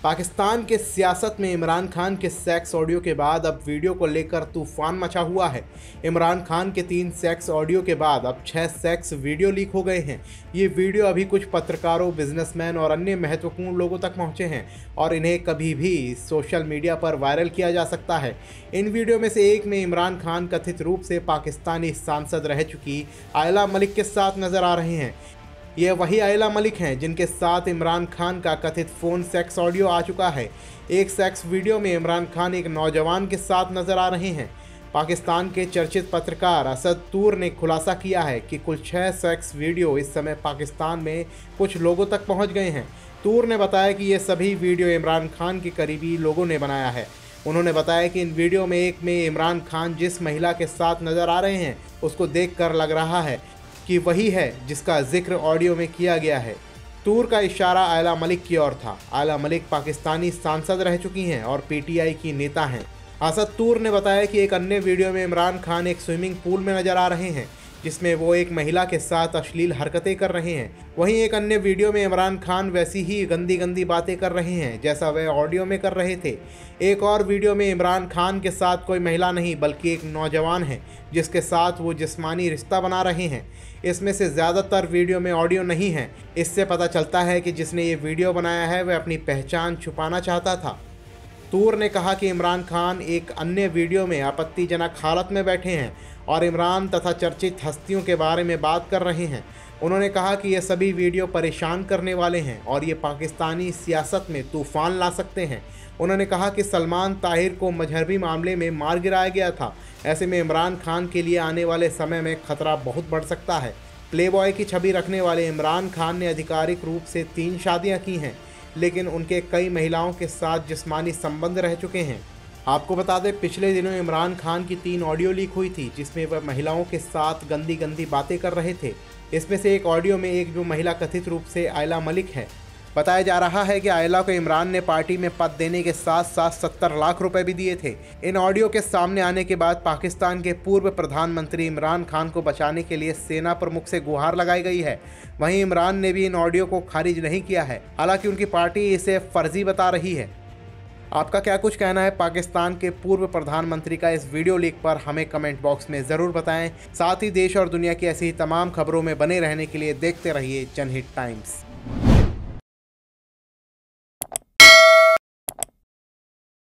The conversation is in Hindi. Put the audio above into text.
पाकिस्तान के सियासत में इमरान खान के सेक्स ऑडियो के बाद अब वीडियो को लेकर तूफान मचा हुआ है। इमरान खान के 3 सेक्स ऑडियो के बाद अब 6 सेक्स वीडियो लीक हो गए हैं। ये वीडियो अभी कुछ पत्रकारों, बिजनेसमैन और अन्य महत्वपूर्ण लोगों तक पहुंचे हैं और इन्हें कभी भी सोशल मीडिया पर वायरल किया जा सकता है। इन वीडियो में से एक में इमरान खान कथित रूप से पाकिस्तानी सांसद रह चुकी आयला मलिक के साथ नजर आ रहे हैं। ये वही आयला मलिक हैं जिनके साथ इमरान खान का कथित फ़ोन सेक्स ऑडियो आ चुका है। एक सेक्स वीडियो में इमरान खान एक नौजवान के साथ नजर आ रहे हैं। पाकिस्तान के चर्चित पत्रकार असद तूर ने खुलासा किया है कि कुल 6 सेक्स वीडियो इस समय पाकिस्तान में कुछ लोगों तक पहुंच गए हैं। तूर ने बताया कि ये सभी वीडियो इमरान खान के करीबी लोगों ने बनाया है। उन्होंने बताया कि इन वीडियो में एक में इमरान खान जिस महिला के साथ नजर आ रहे हैं उसको देखकर लग रहा है कि वही है जिसका जिक्र ऑडियो में किया गया है। तूर का इशारा आयला मलिक की ओर था। आयला मलिक पाकिस्तानी सांसद रह चुकी हैं और पीटीआई की नेता हैं। असद तूर ने बताया कि एक अन्य वीडियो में इमरान खान एक स्विमिंग पूल में नजर आ रहे हैं जिसमें वो एक महिला के साथ अश्लील हरकतें कर रहे हैं। वहीं एक अन्य वीडियो में इमरान खान वैसी ही गंदी बातें कर रहे हैं जैसा वह ऑडियो में कर रहे थे। एक और वीडियो में इमरान खान के साथ कोई महिला नहीं बल्कि एक नौजवान है जिसके साथ वो जिस्मानी रिश्ता बना रहे हैं। इसमें से ज़्यादातर वीडियो में ऑडियो नहीं है। इससे पता चलता है कि जिसने ये वीडियो बनाया है वह अपनी पहचान छुपाना चाहता था। तूर ने कहा कि इमरान खान एक अन्य वीडियो में आपत्तिजनक हालत में बैठे हैं और इमरान तथा चर्चित हस्तियों के बारे में बात कर रहे हैं। उन्होंने कहा कि ये सभी वीडियो परेशान करने वाले हैं और ये पाकिस्तानी सियासत में तूफान ला सकते हैं। उन्होंने कहा कि सलमान ताहिर को मजहबी मामले में मार गिराया गया था। ऐसे में इमरान खान के लिए आने वाले समय में खतरा बहुत बढ़ सकता है। प्लेबॉय की छवि रखने वाले इमरान खान ने आधिकारिक रूप से 3 शादियाँ की हैं, लेकिन उनके कई महिलाओं के साथ जिस्मानी संबंध रह चुके हैं। आपको बता दें, पिछले दिनों इमरान खान की 3 ऑडियो लीक हुई थी जिसमें वह महिलाओं के साथ गंदी बातें कर रहे थे। इसमें से एक ऑडियो में एक जो महिला कथित रूप से आयला मलिक है। बताया जा रहा है कि आयला को इमरान ने पार्टी में पद देने के साथ साथ 70 लाख रुपए भी दिए थे। इन ऑडियो के सामने आने के बाद पाकिस्तान के पूर्व प्रधानमंत्री इमरान खान को बचाने के लिए सेना प्रमुख से गुहार लगाई गई है। वहीं इमरान ने भी इन ऑडियो को खारिज नहीं किया है, हालांकि उनकी पार्टी इसे फर्जी बता रही है। आपका क्या कुछ कहना है पाकिस्तान के पूर्व प्रधानमंत्री का इस वीडियो लीक पर, हमें कमेंट बॉक्स में ज़रूर बताएं। साथ ही देश और दुनिया की ऐसी ही तमाम खबरों में बने रहने के लिए देखते रहिए जनहित टाइम्स।